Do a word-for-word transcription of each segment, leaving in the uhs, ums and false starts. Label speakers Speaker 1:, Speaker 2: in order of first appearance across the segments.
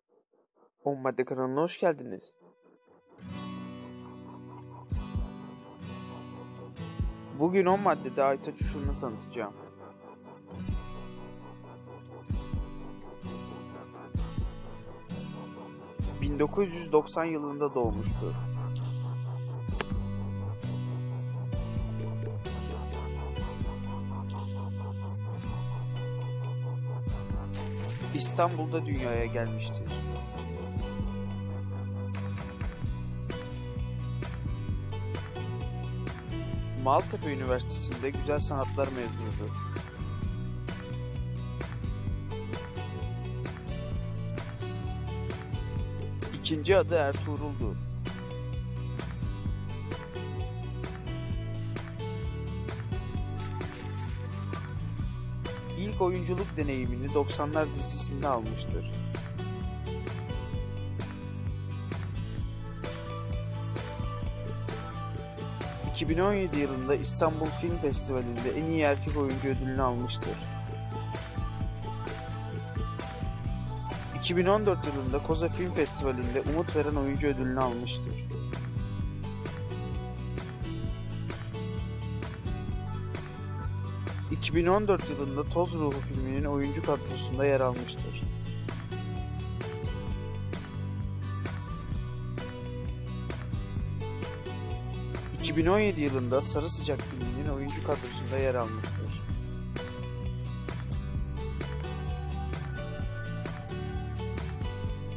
Speaker 1: on Madde kanalına hoş geldiniz. Bugün on maddede Aytaç Uçur'unu tanıtacağım. bin dokuz yüz doksan yılında doğmuştur. İstanbul'da dünyaya gelmiştir. Maltepe Üniversitesi'nde Güzel Sanatlar mezunudur. İkinci adı Ertuğrul'dur. İlk oyunculuk deneyimini doksanlar dizisinde almıştır. iki bin on yedi yılında İstanbul Film Festivali'nde en iyi erkek oyuncu ödülünü almıştır. iki bin on dört yılında Koza Film Festivali'nde umut veren oyuncu ödülünü almıştır. iki bin on dört yılında Toz Ruhu filminin oyuncu kadrosunda yer almıştır. iki bin on yedi yılında Sarı Sıcak filminin oyuncu kadrosunda yer almıştır.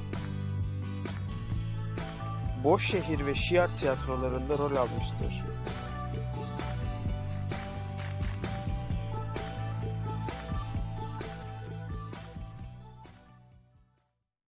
Speaker 1: Boşşehir ve Şiar tiyatrolarında rol almıştır.